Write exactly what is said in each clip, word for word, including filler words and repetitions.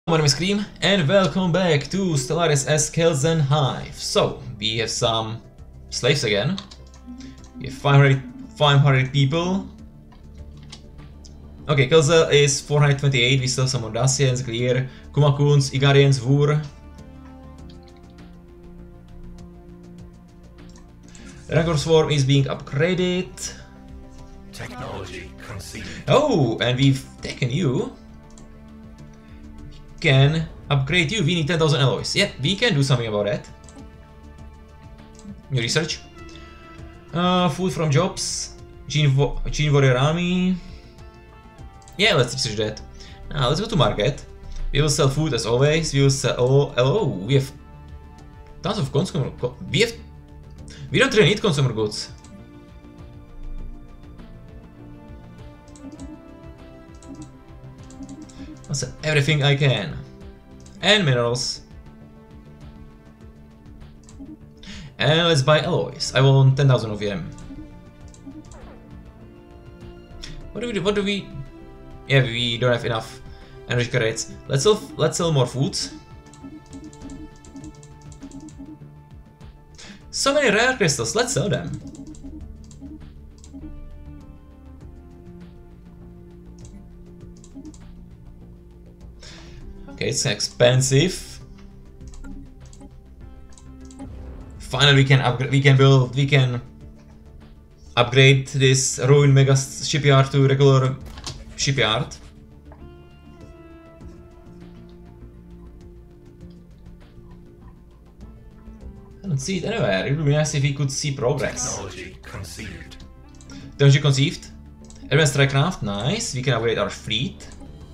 My name is Cream, and welcome back to Stellaris as Kelsen Hive. So, we have some slaves again. We have five hundred, five hundred people. Okay, Kelsen is four hundred twenty-eight, we still have some Audacians, Clear, Kumakuns, Igarians, Vur. Rancor Swarm is being upgraded. Technology conceived. Oh, and we've taken you. Can upgrade you. We need ten thousand alloys. Yeah, we can do something about that. New research. Uh, food from jobs. Gene, Gene Warrior Army. Yeah, let's research that. Now let's go to market. We will sell food as always. We will sell. Oh, oh we have tons of consumer. We have. We don't really need consumer goods. I'll sell everything I can. And minerals. And let's buy alloys. I want ten thousand of them. What do we do? What do we... Yeah, we don't have enough energy credits. Let's sell, let's sell more foods. So many rare crystals, let's sell them. Okay, it's expensive. Finally, we can upgrade. We can build. We can upgrade this ruined mega shipyard to regular shipyard. I don't see it anywhere. It would be nice if we could see progress. Technology conceived. Technology conceived. Advanced Strikecraft, nice. We can upgrade our fleet.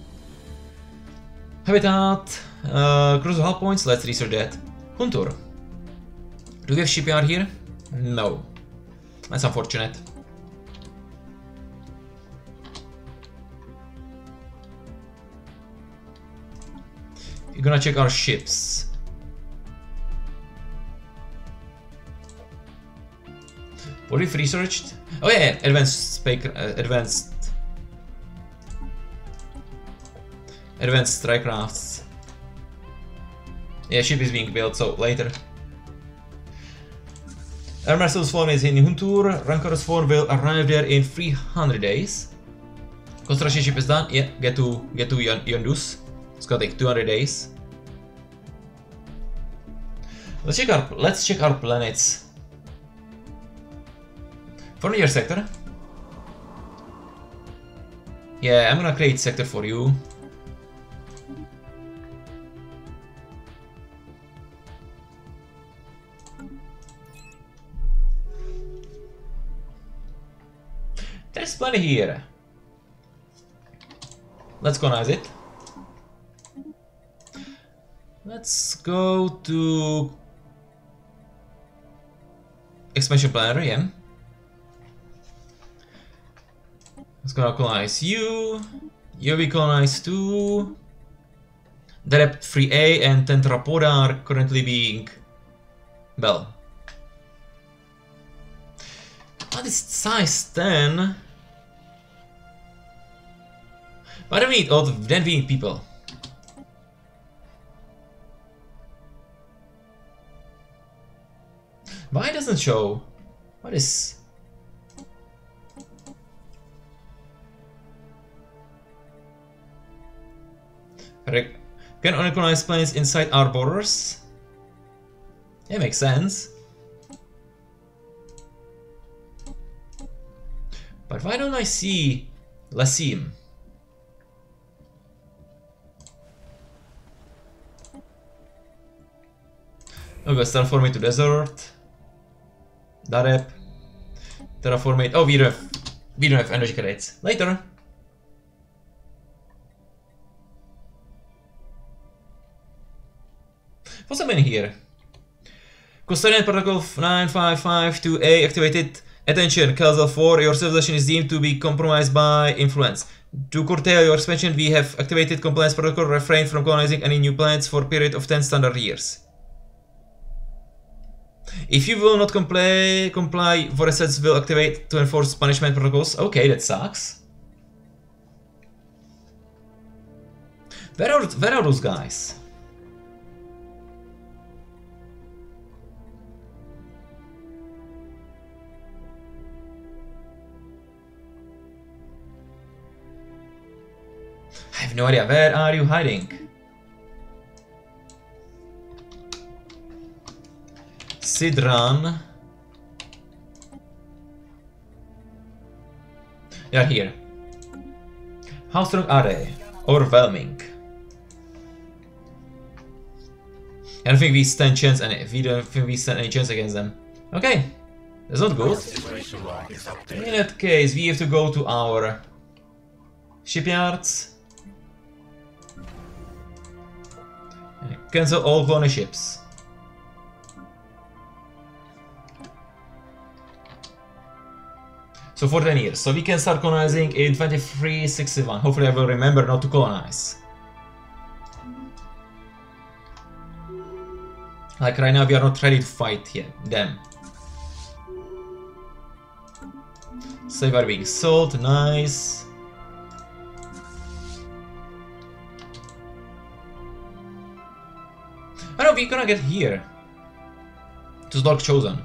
Habitat, uh, crucial hull points, let's research that. Hunter. Do we have shipyard here? No. That's unfortunate. We're gonna check our ships. What we've researched? Oh yeah, advanced spec, uh, advanced Advanced Strikecrafts. Yeah, ship is being built, so later. Armor Swarm is in Huntur. Rancor Swarm will arrive there in three hundred days. Construction ship is done. Yeah, get to get to Yondus. It's gonna take two hundred days. Let's check our let's check our planets. Frontier sector. Yeah, I'm gonna create sector for you. There's plenty here. Let's colonize it. Let's go to expansion planner, yeah. Let's go colonize you. You will colonize too. Depth three A and Tetrapoda are currently being well. What is size ten? Why do we need all the then we need people? Why doesn't it show? What is can only colonize planets inside our borders? Yeah, makes sense. But why don't I see Lassim? Okay, terraform it to desert. Darep. Terraform it. Oh, we don't have we don't have energy credits. Later. What's happening here? Custodian Protocol nine five five two A activated. Attention, Kelsen four, your civilization is deemed to be compromised by influence. To curtail your expansion, we have activated compliance protocol, refrain from colonizing any new planets for a period of ten standard years. If you will not comply, comply, Voresets will activate to enforce punishment protocols. Okay, that sucks. Where are, where are those guys? I have no idea. Where are you hiding? Sidran. They are here. How strong are they? Overwhelming. I don't think we stand chance any. We don't think we stand any chance against them. Okay, that's not good. In that case, we have to go to our shipyards. Cancel all colony ships. So for ten years. So we can start colonizing in twenty-three sixty-one. Hopefully I will remember not to colonize. Like right now we are not ready to fight yet. Them. Save our being sold. Nice. I know we're gonna get here. To Dark Chosen.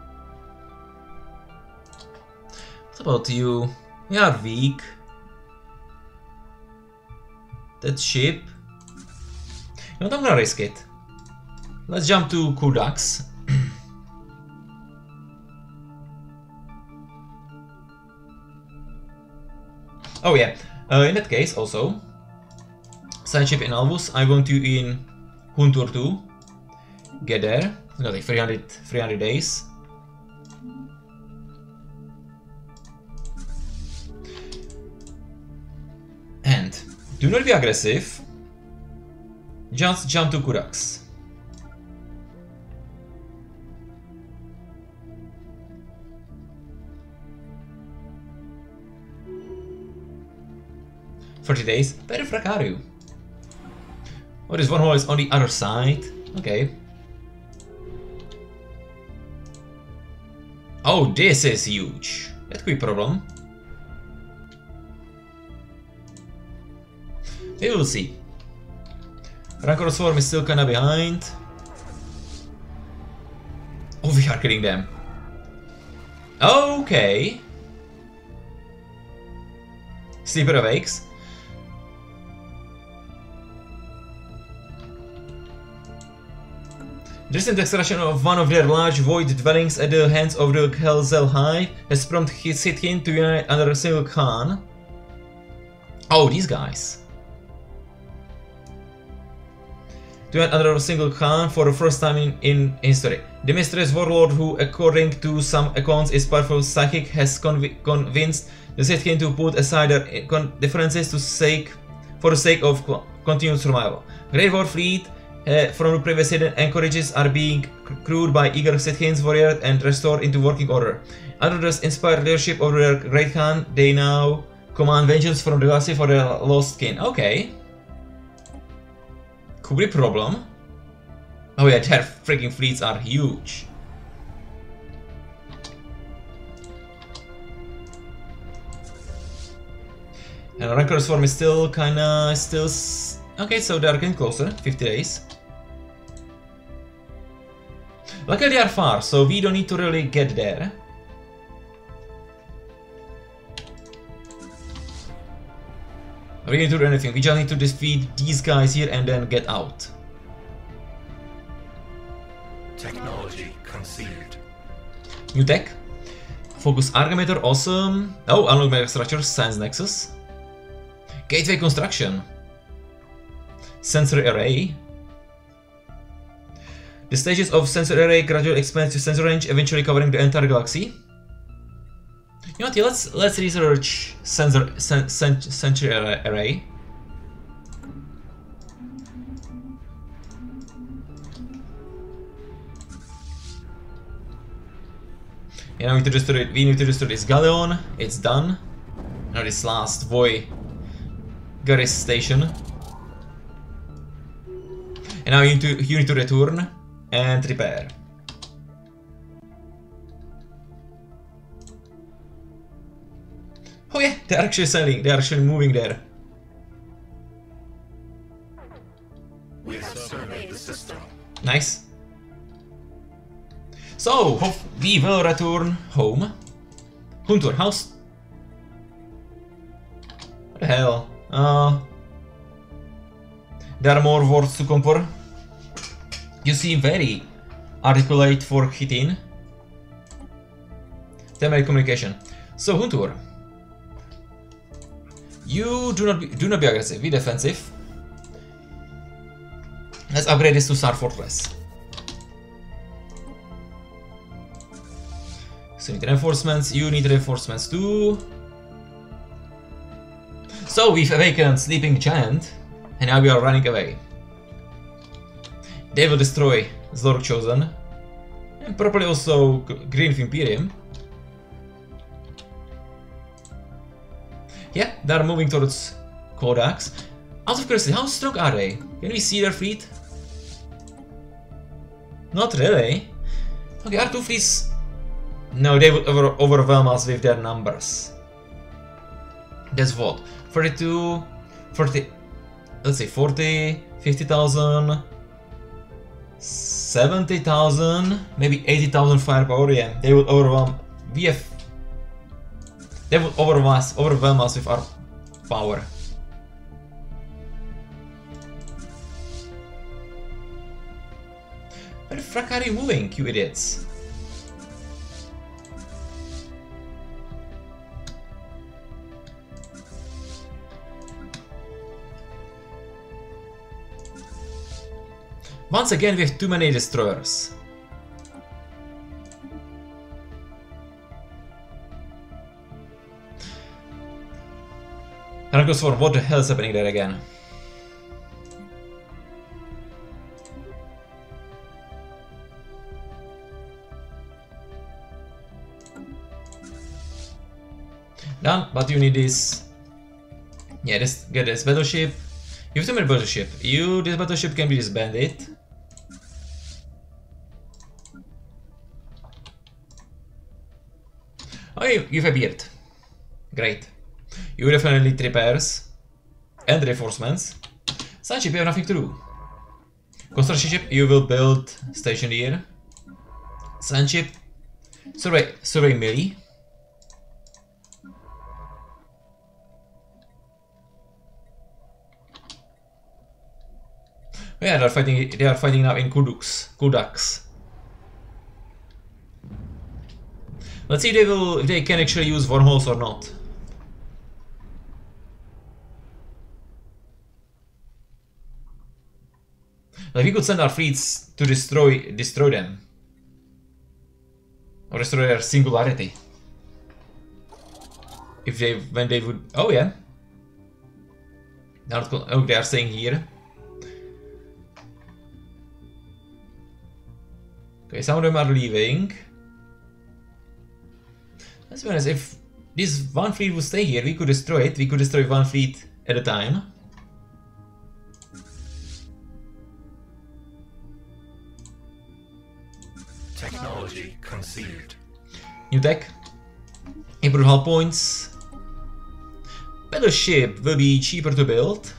What about you? We are weak. That ship. You know, I'm gonna risk it. Let's jump to Kudax. Oh yeah. Uh, in that case, also, side ship in Alvus. I want you in Huntur two. Get there. It's gonna take three hundred, three hundred days. And do not be aggressive. Just jump to Kudax. forty days? Where the frick are you? Oh, this one hole is on the other side. Okay. Oh, this is huge. That could be a problem. We will see. Rancor's Swarm is still kinda behind. Oh, we are killing them. Okay. Sleeper awakes. Recent extraction of one of their large void dwellings at the hands of the Helzel High has prompted his Sithin to unite under a single Khan. Oh, these guys. To unite under a single Khan for the first time in, in history. The mysterious warlord who, according to some accounts, is powerful psychic, has conv convinced the Sithin to put aside their differences to sake, for the sake of continued survival. Great War Fleet Uh, from the previous hidden anchorages are being crewed by eager Sithins warriors and restored into working order. Under the inspired leadership of their great Khan, they now command vengeance from the galaxy for their lost kin. Okay. Could be a problem. Oh yeah, their freaking fleets are huge. And Rancor's Swarm is still kinda still s okay, so they're getting closer, fifty days. Luckily they are far, so we don't need to really get there. We don't need to do anything, we just need to defeat these guys here and then get out. Technology conceived. New tech. Focus Argometer, awesome. Oh, unlock mega structure, Science Nexus. Gateway construction. Sensor array. The stages of sensor array gradually expand to sensor range, eventually covering the entire galaxy. You know what? Yeah, let's let's research sensor sen, sen, sensor array. Yeah, now we need to destroy it. We need to destroy this Galleon. It's done. Now this last Voy Garris station. And now you need to you need to return and repair. Oh yeah, they're actually selling, they're actually moving there. We have surveyed the system. Nice. So, hope we will return home. Hunter, how's... What the hell? Uh... There are more words to compare. You seem very articulate for hitting. Temporary communication. So, Hunter. You do not be, do not be aggressive, be defensive. Let's upgrade this to Star Fortress. So you need reinforcements, you need reinforcements too. So we've awakened Sleeping Giant, and now we are running away. They will destroy Zork Chosen, and probably also Green Imperium. Yeah, they are moving towards Kodaks. Out of curiosity, how strong are they? Can we see their fleet? Not really. Okay, our two fleets... No, they would over overwhelm us with their numbers. That's what? thirty-two... forty... Let's say forty... fifty thousand... seventy thousand... Maybe eighty thousand firepower, yeah. They would overwhelm... We have... They would overwhelm us, overwhelm us with our power. Where the frack are you moving, you idiots? Once again, we have too many destroyers. And of course, for what the hell is happening there again? Done, but you need this. Yeah, this get this battleship. You have too many battleship. You this battleship can be disbanded. Oh, you, you've appeared. Great. You definitely need repairs and reinforcements. Sunship, you have nothing to do. Construction ship, you will build station here. Sunship, survey, survey melee. Yeah, they are fighting. They are fighting now in Kudux. Kudaks. Let's see if they will, if they can actually use wormholes or not. Like we could send our fleets to destroy, destroy them, or destroy their singularity. If they, when they would, oh yeah. Now, oh, they are staying here. Okay, some of them are leaving. Let's be honest, if this one fleet would stay here, we could destroy it. We could destroy one fleet at a time. Technology conceived. New tech. Improved hull points. Battleship will be cheaper to build.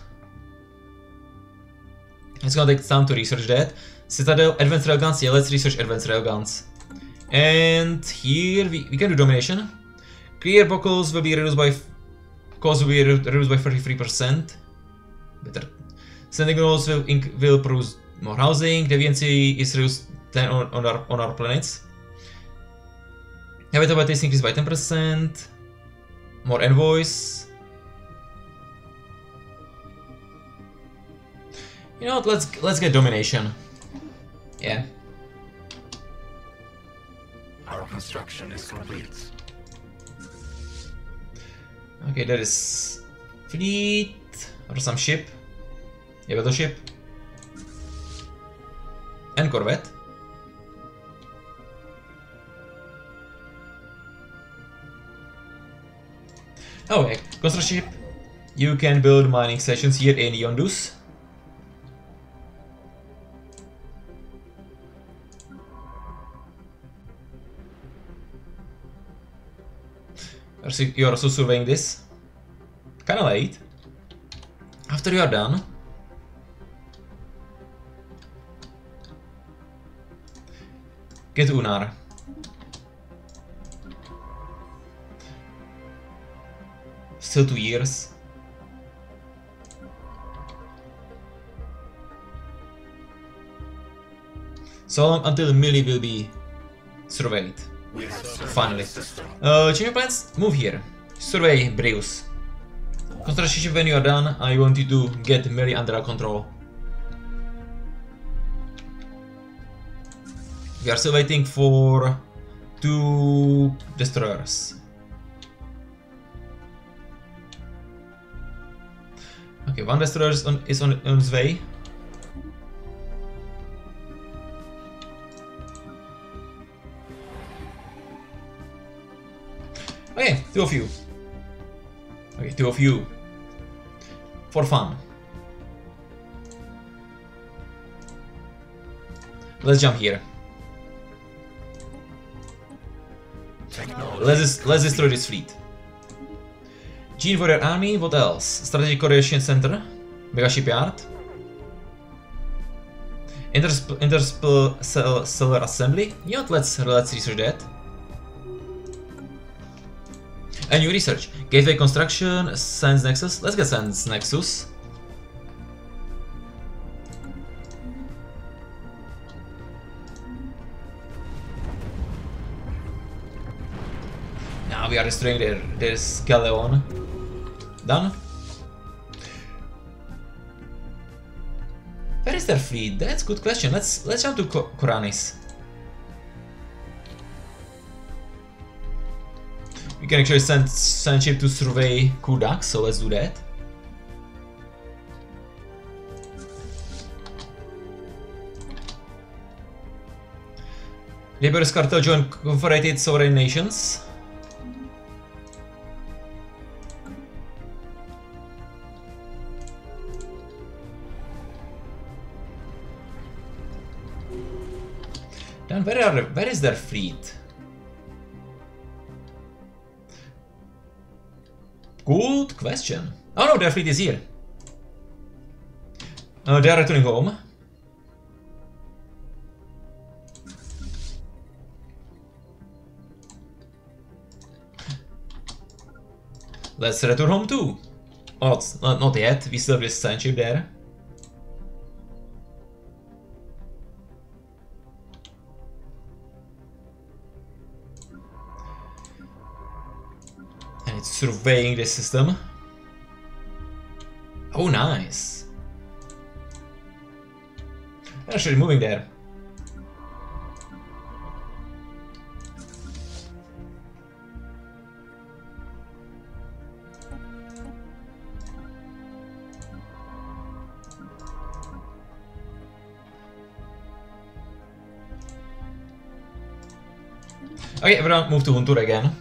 It's gonna take time to research that. Citadel, advanced railguns, yeah, let's research advanced railguns. And here we, we can do domination. Clear buckles will be reduced by... Cost will be re reduced by thirty-three percent. Better. Sending rolls will, will produce more housing. Deviancy is reduced ten on, on, our, on our planets. Habitability is increased by ten percent. More envoys. You know what, let's, let's get domination. Yeah. Our construction is complete. Okay, there is fleet or some ship. Yeah, battleship. And corvette. Oh, yeah, construction ship. You can build mining stations here in Yondus. You are also surveying this. Kinda late. After you are done, Get Unar. Still two years. So long until Millie will be surveyed. Finally. Uh, change your plans? Move here. Survey Breus. Construction when you are done, I want you to get Millie under control. We are still waiting for two destroyers. Okay, one destroyer is on, is on, on its way. Okay, two of you. Okay, two of you. For fun. Let's jump here. Let's just, let's destroy this fleet. Gene Warrior Army, what else? Strategic Coordination Center, Mega Shipyard, Intersp Interspell Cell Cellular Assembly. You know what, let's let's research that. A new research. Gateway Construction, Science Nexus. Let's get Science Nexus. Now we are destroying their, their Scaleon. Done. Where is their fleet? That's a good question. Let's let's jump to Koranis. We can actually send send ship to survey Kudak, so let's do that. Liberous Cartel join Confederated Sovereign Nations. Then where are where is their fleet? Good question. Oh no, their fleet is here. Uh, they are returning home. Let's return home too. Oh, it's not, not yet. We still have this science ship there. And it's surveying the system. Oh, nice. They're actually moving there. Okay, everyone move to Huntur again.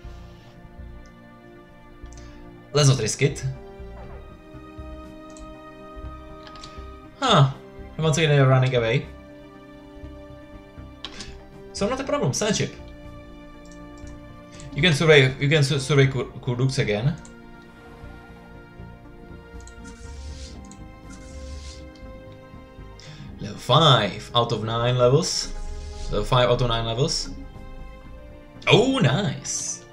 Let's not risk it. Huh. Once again they're running away. So not a problem, science ship. You can survey you can su survey Kurduks again. Level five out of nine levels. Level five out of nine levels. Oh, nice.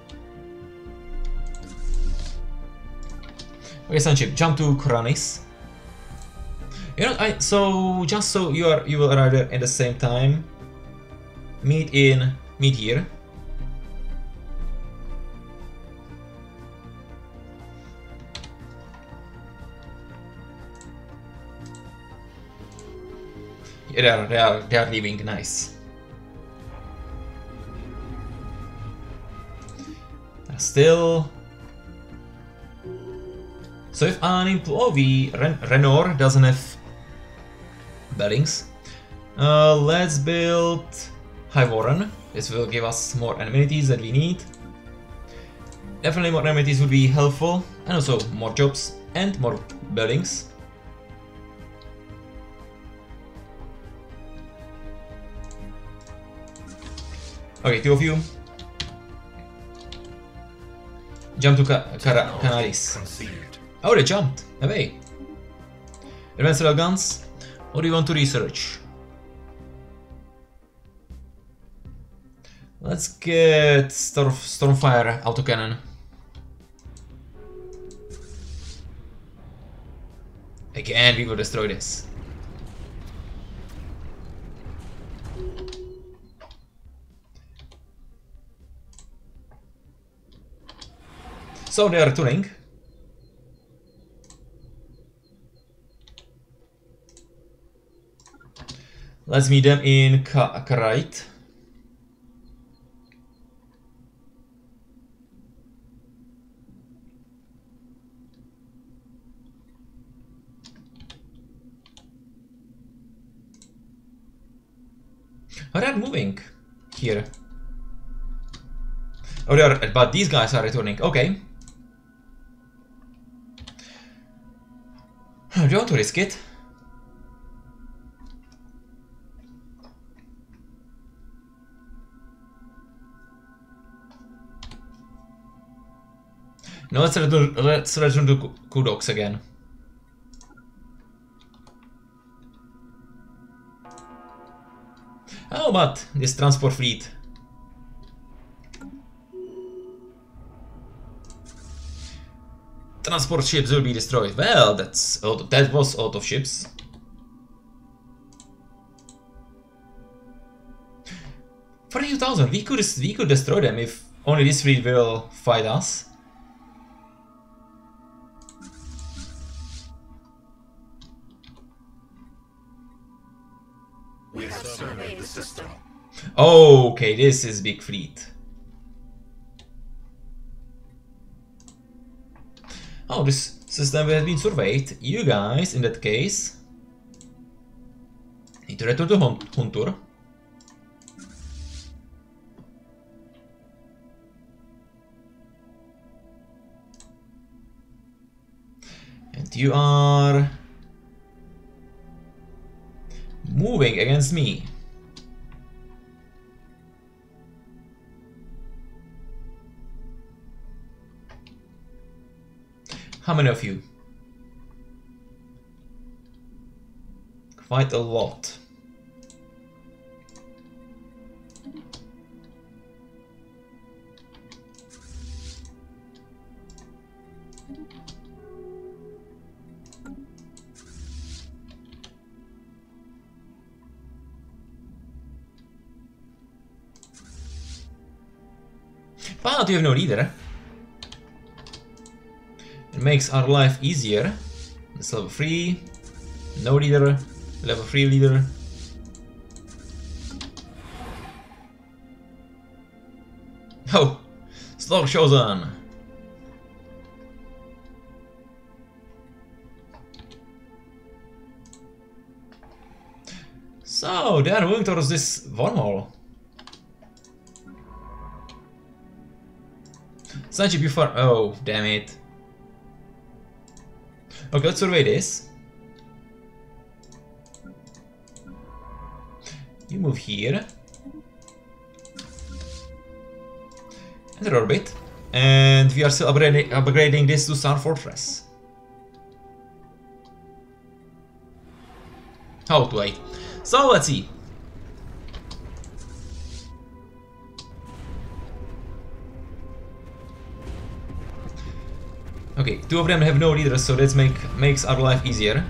Okay, Sunship, jump to Koranis. You know, I so just so you are you will arrive there at the same time. Meet in meet here. Yeah, they are they are they are leaving. Nice. Still. So if an employee, Ren Renor doesn't have buildings, uh, let's build High Warren. This will give us more amenities that we need. Definitely more amenities would be helpful, and also more jobs and more buildings. Okay, two of you. Jump to Ca Cara Canaris. Oh, they jumped away. Advanced rail guns. What do you want to research? Let's get Storm Stormfire autocannon. Again, we will destroy this. So they are returning. Let's meet them in Karite. Oh, they are moving here. Oh, they are, but these guys are returning. Okay. Do you want to risk it? No, let's return, let's return to Kudox again. Oh, but this transport fleet. Transport ships will be destroyed. Well, that's out of, that was out of ships. forty-two thousand. We could we could destroy them if only this fleet will fight us. We have surveyed the system. Okay, this is big fleet. Oh, this system has been surveyed. You guys, in that case, need to return to Hunter. And you are moving against me. How many of you? Quite a lot. But you have no leader. It makes our life easier. This level three. No leader. Level three leader. Oh! Slog Shogun! So, they are moving towards this wormhole. Sanji before. Oh, damn it. Okay, let's survey this. You move here. Enter orbit. And we are still upgrading, upgrading this to Star Fortress. How to wait. So let's see. Okay, two of them have no leaders, so that make makes our life easier.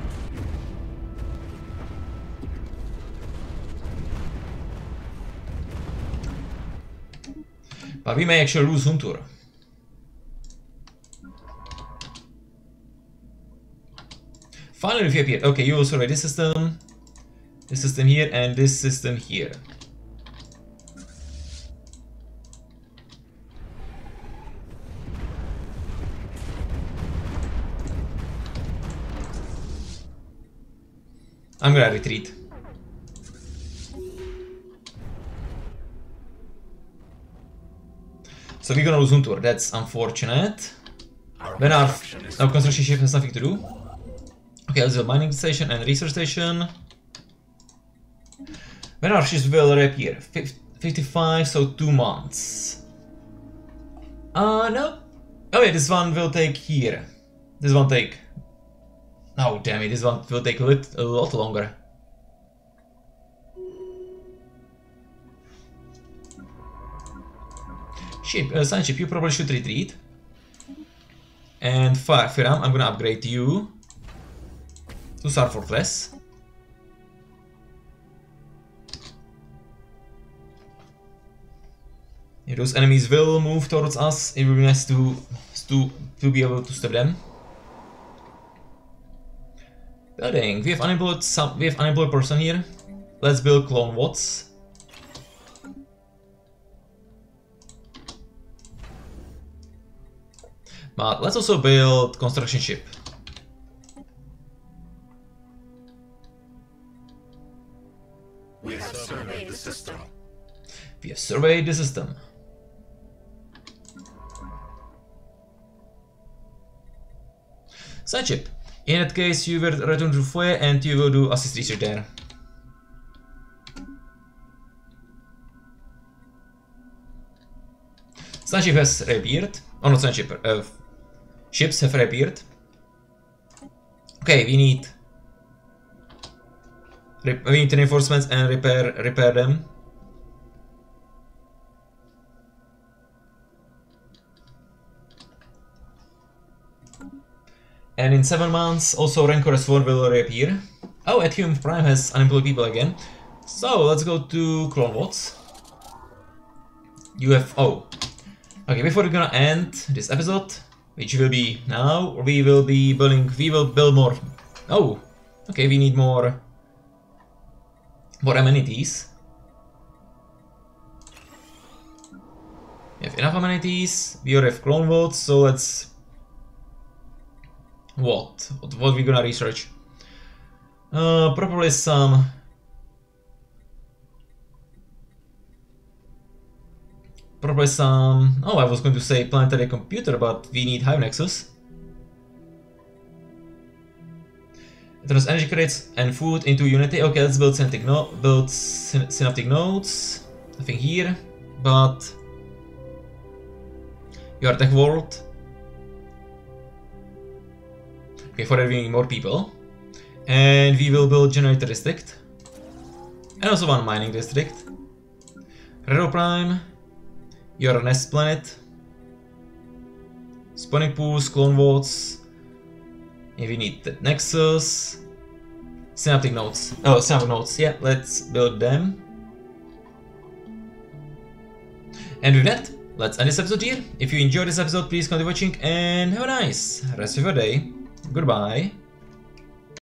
But we may actually lose Hunter. Finally, we appeared. Okay, you will survey this system, this system here, and this system here. I'm gonna retreat. So we're gonna lose Hunter, that's unfortunate. When our, our construction ship has nothing to do. Okay, let's do a mining station and research station. When our ships will reappear? fifty-five, so two months. Uh, no. Oh yeah, this one will take here. This one take... Oh damn it, this one will take a, lit a lot longer. Ship, uh, Sun Ship, you probably should retreat. And Far Firam, I'm gonna upgrade you to Star Fortress. If those enemies will move towards us, it will be nice to, to, to be able to stop them. Building, we have unemployed some, we have unemployed person here. Let's build clone Watts. But let's also build construction ship. We have surveyed the system. We have surveyed the system. Side ship. In that case, you will return to Foyer and you will do assist research there. Side ship has reappeared. Oh, not side ship. Uh, ships have reappeared. Okay, we need we need reinforcements and repair repair them. And in seven months, also Rancor S four will reappear. Oh, at Hume Prime has unemployed people again. So let's go to Clone Watts. You have oh. Okay, before we're gonna end this episode, which will be now, we will be building. We will build more. Oh, okay. We need more. More amenities. We have enough amenities. We already have Clone Watts, so let's. What? What, what we gonna research? Uh, probably some... Probably some... Oh, I was going to say planetary computer, but we need Hive Nexus. It turns energy crates and food into Unity. Okay, let's build synaptic, no build syn synaptic nodes. Nothing here, but... Your tech world. Okay, for that we need more people. And we will build generator district. And also one mining district. Rero Prime. You're a nest planet. Spawning pools, clone Watts. And we need the Nexus. Synaptic nodes. Oh, synaptic nodes. Yeah, let's build them. And with that, let's end this episode here. If you enjoyed this episode, please continue watching and have a nice rest of your day. Goodbye.